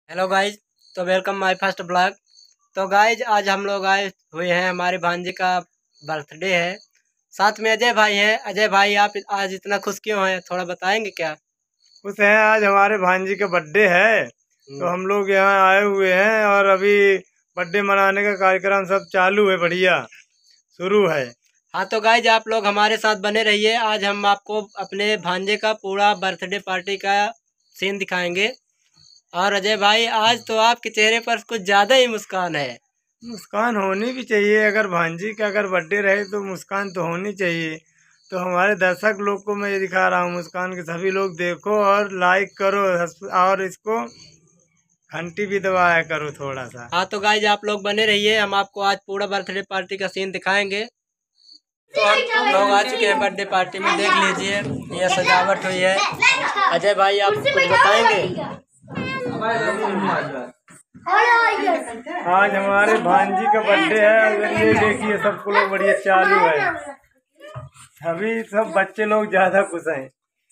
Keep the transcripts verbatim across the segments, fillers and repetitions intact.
Hello guys, तो welcome my first blog. तो guys आज हम लोग आए हुए हैं, हमारे भांजे का बर्थडे है, साथ में अजय भाई हैं। अजय भाई, आप आज इतना खुश क्यों हैं, थोड़ा बताएंगे क्या? खुश हैं, आज हमारे भांजी का बर्थडे है तो हम लोग यहाँ आए हुए हैं और अभी बर्थडे मनाने का कार्यक्रम सब चालू है, बढ़िया शुरू है। हाँ तो गाइज आप लोग हमारे साथ बने रहिए। आज हम आपको अपने भांजे का पूरा बर्थडे पार्टी का सीन दिखाएंगे। और अजय भाई, आज तो आपके चेहरे पर कुछ ज्यादा ही मुस्कान है। मुस्कान होनी भी चाहिए, अगर भांजी का अगर बर्थडे रहे तो मुस्कान तो होनी चाहिए। तो हमारे दर्शक लोग को मैं ये दिखा रहा हूँ मुस्कान के, सभी लोग देखो और लाइक करो और इसको घंटी भी दबाया करो थोड़ा सा। हाँ तो गाइज आप लोग बने रहिए, हम आपको आज पूरा बर्थडे पार्टी का सीन दिखाएंगे। तो हम लोग आ चुके हैं बर्थडे पार्टी में, देख लीजिए ये सजावट हुई है। अजय भाई आप कुछ बताएंगे? आज हमारे भांजी का बर्थडे है, अगर ये देखिए सबको लोग बढ़िया चालू है, सभी सब बच्चे लोग ज्यादा खुश हैं।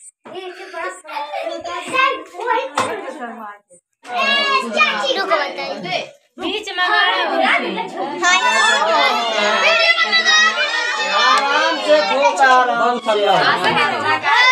बीच में आराम से खूब आराम से